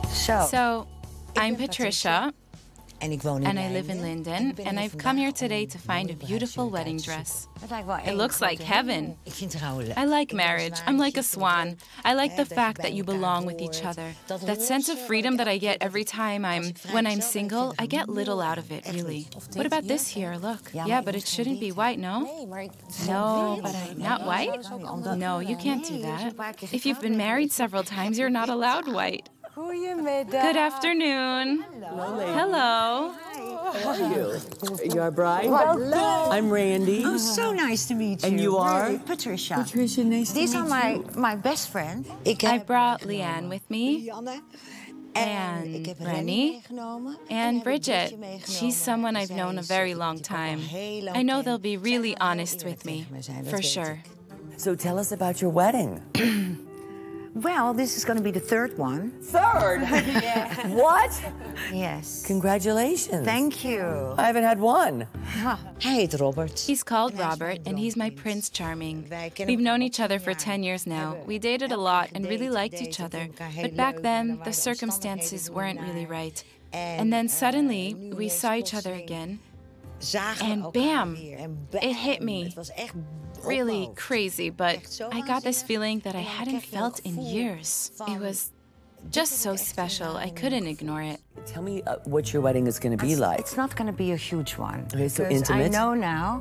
So, I'm Patricia, and I live in Linden, and I've come here today to find a beautiful wedding dress. It looks like heaven. I like marriage. I'm like a swan. I like the fact that you belong with each other. That sense of freedom that I get every time when I'm single, I get little out of it, really. What about this here? Look. Yeah, but it shouldn't be white, no? No, but not white? No, you can't do that. If you've been married several times, you're not allowed white. Good afternoon. Hello. How are you? You're a bride? I'm Randy. Oh, so nice to meet you. And you are? Really, Patricia. Patricia, nice to meet you. These are my best friend. I brought Leanne with me. And Rennie, and Bridget. She's someone I've known a very long time. I know they'll be really honest with me, for sure. So tell us about your wedding. Well, this is going to be the third one. Third? What? Yes. Congratulations. Thank you. I haven't had one. Hij heet Robert. He's called Robert, and he's my Prince Charming. We've known each other for 10 years now. We dated a lot and really liked each other. But back then, the circumstances weren't really right. And then suddenly, we saw each other again. And bam! It hit me. Really crazy, but I got this feeling that I hadn't felt in years. It was just so special. I couldn't ignore it. Tell me what your wedding is going to be like. It's not going to be a huge one. Okay, so intimate? I know now,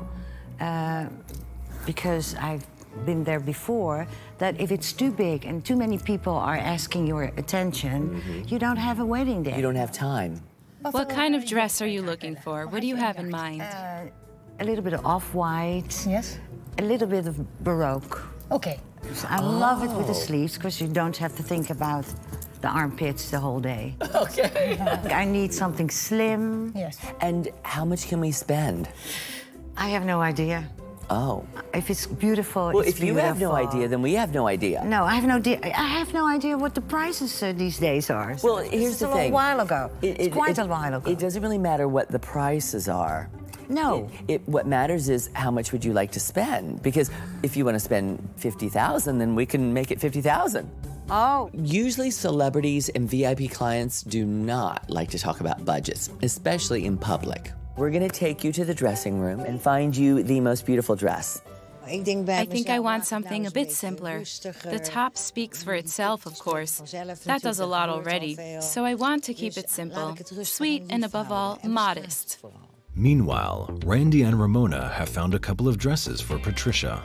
because I've been there before, that if it's too big and too many people are asking your attention, you don't have a wedding day. You don't have time. What kind of dress are you looking for? What do you have in mind? A little bit of off-white. Yes. A little bit of Baroque. Okay. I love it with the sleeves, because you don't have to think about the armpits the whole day. Okay. I need something slim. Yes. And how much can we spend? I have no idea. Oh. If it's beautiful, Well, it's if you have no idea, then we have no idea. No, I have no idea what the prices these days are. Well, here's the thing. It's a while ago. It's quite a while ago. It doesn't really matter what the prices are. No. What matters is how much would you like to spend? Because if you want to spend $50,000, then we can make it $50,000. Oh. Usually celebrities and VIP clients do not like to talk about budgets, especially in public. We're going to take you to the dressing room and find you the most beautiful dress. I think I want something a bit simpler. The top speaks for itself, of course. That does a lot already. So I want to keep it simple, sweet, and above all, modest. Meanwhile, Randy and Ramona have found a couple of dresses for Patricia.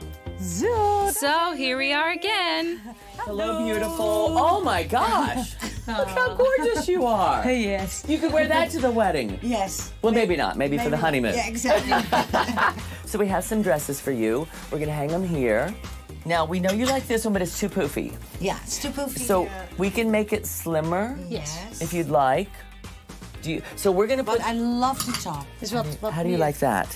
So here we are again. Hello, beautiful. Oh my gosh. Look how gorgeous you are. Yes. You could wear that to the wedding. Yes. Well, maybe not. Maybe for the honeymoon. Yeah, exactly. So we have some dresses for you. We're going to hang them here. Now, we know you like this one, but it's too poofy. Yeah, it's too poofy. So we can make it slimmer. Yes. If you'd like. So we're going to put... But I love the top. How do you like that?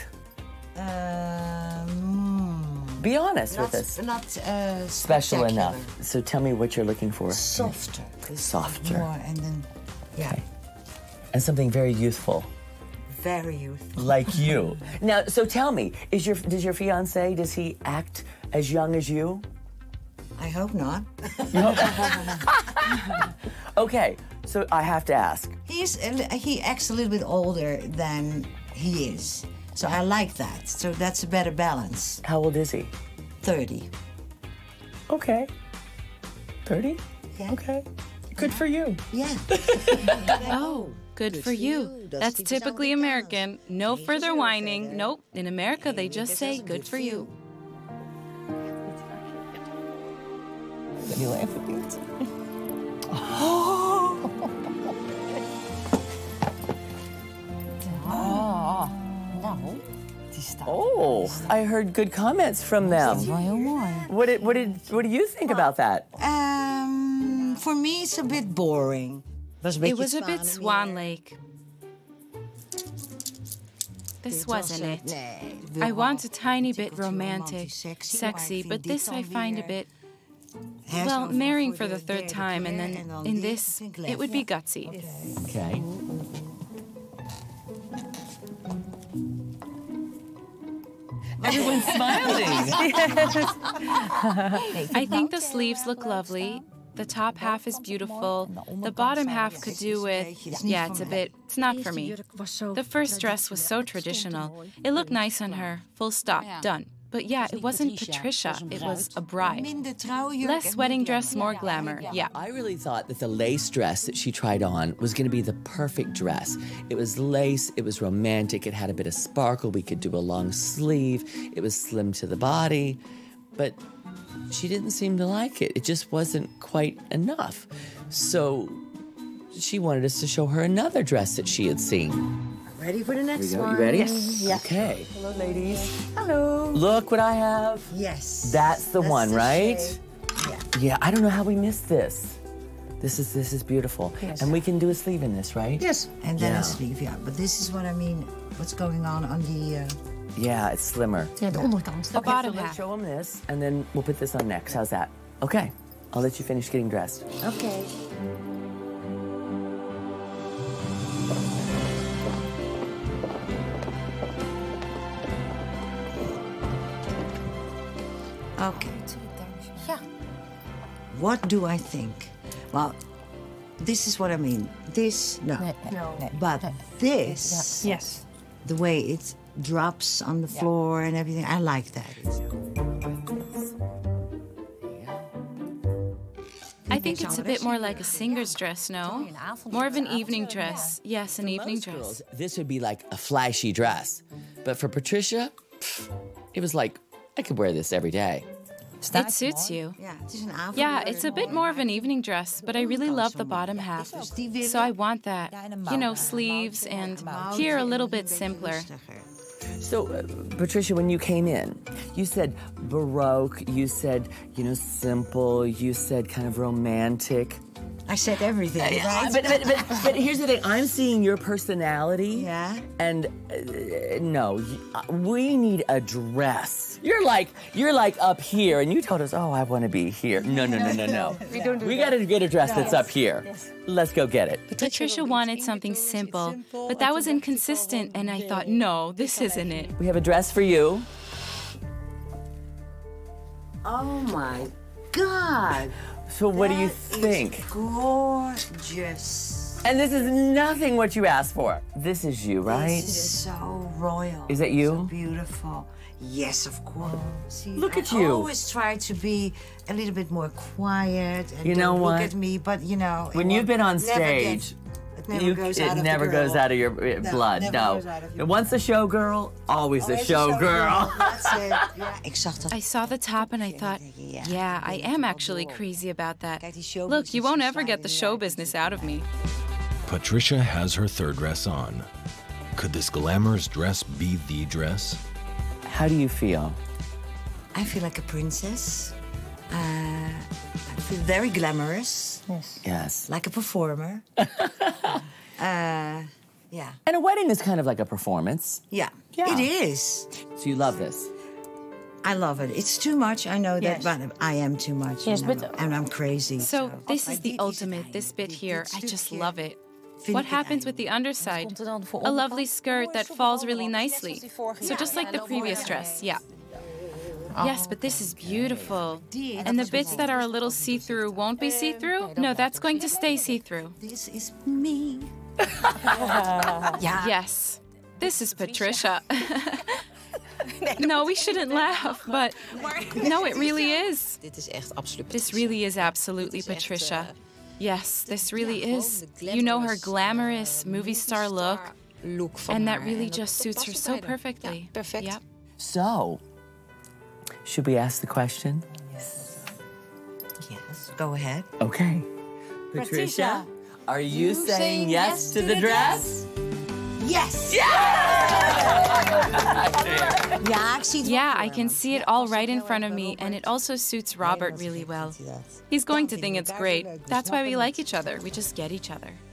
Be honest with us. Not Special enough. So tell me what you're looking for. Softer. Softer. More, and then, yeah. Okay. And something very youthful. Very youthful. Like you. Now, so tell me, does your fiancé, does he act as young as you? I hope not. Okay, so I have to ask. He acts a little bit older than he is. So I like that. So that's a better balance. How old is he? 30. Okay. 30? Yeah. Okay. Good for you. Yeah. Oh, good for you. That's typically American. No further whining. Nope. In America, they just say, good for you. Let me laugh a bit. Oh, I heard good comments from them. What do you think about that? For me, it's a bit boring. It was a bit Swan Lake. This wasn't it. I want a tiny bit romantic, sexy, but this I find a bit... Well, marrying for the third time, and then in this, it would be gutsy. Okay. Everyone's smiling. I think the sleeves look lovely. The top half is beautiful. The bottom half could do with, yeah, it's not for me. The first dress was so traditional. It looked nice on her, full stop, done. But yeah, it wasn't Patricia, it was a bride. Less wedding dress, more glamour, yeah. I really thought that the lace dress that she tried on was gonna be the perfect dress. It was lace, it was romantic, it had a bit of sparkle, we could do a long sleeve, it was slim to the body, but she didn't seem to like it. It just wasn't quite enough. So she wanted us to show her another dress that she had seen. Ready for the next one? You ready? Yes. Yeah. Okay. Hello, ladies. Hello. Look what I have. Yes. That's the one, right? shade. Yeah. Yeah, I don't know how we missed this. This is beautiful. Yes. And we can do a sleeve in this, right? Yes. And then a sleeve, yeah. But this is what I mean, what's going on the... Yeah, it's slimmer. Ja, de onderkant. The bottom So let's half. show them this, and then we'll put this on next. How's that? Okay. I'll let you finish getting dressed. Okay. Okay. Yeah. What do I think? Well, this is what I mean. This, no. But this, Yes. the way it drops on the floor and everything, I like that. I think it's a bit more like a singer's dress, no? More of an evening dress. Yes, an evening dress. Girls, this would be like a flashy dress. But for Patricia, it was like, I could wear this every day. It suits you. Yeah, it's a bit more of an evening dress, but I really love the bottom half. So I want that. You know, sleeves and here a little bit simpler. So, Patricia, when you came in, you said Baroque, you said, you know, simple, you said kind of romantic. I said everything, right? But here's the thing, I'm seeing your personality. Yeah? And no, we need a dress. You're like up here, and you told us, oh, I want to be here. No. We got to get a dress that's up here. Yes. Let's go get it. Patricia wanted something simple, but that was inconsistent, and I thought, no, this isn't it. We have a dress for you. Oh my God. So what do you think? Gorgeous. And this is nothing what you asked for. This is you, right? This is so royal. Is that you? So beautiful. Yes, of course. See, Look at I you. always try to be a little bit more quiet and You know don't what? look at me, but you know. When you've been on stage, it never goes out of it never goes out of your blood. never No. goes out of your Once a showgirl, always a showgirl. That's it. Yeah. Ik zag dat. I saw the top and I thought, yeah, I am actually crazy about that. Look, you won't ever get the show business out of me. Patricia has her third dress on. Could this glamorous dress be the dress? How do you feel? I feel like a princess. I feel very glamorous. Yes. Like a performer. Yeah. And a wedding is kind of like a performance. Yeah. Yeah. It is. So you love this. I love it. It's too much. I know that, but I am too much. Yes, you know, but- and I'm crazy. So this is the ultimate, this bit here. I just love it. What happens with the underside? A lovely skirt that falls really nicely. So just like the previous dress, yeah. Yes, but this is beautiful. And the bits that are a little see-through won't be see-through? No, that's going to stay see-through. This is me. Yes, this is Patricia. No, we shouldn't laugh, but no, it really is. This really is absolutely Patricia. Yes, this really is. You know her glamorous movie star look, and that really just suits her so perfectly. Yep. So, should we ask the question? Yes, go ahead. Okay. Patricia, are you saying yes to the dress? Yes! Yeah, I can see it all right in front of me, and it also suits Robert really well. He's going to think it's great. That's why we like each other. We just get each other.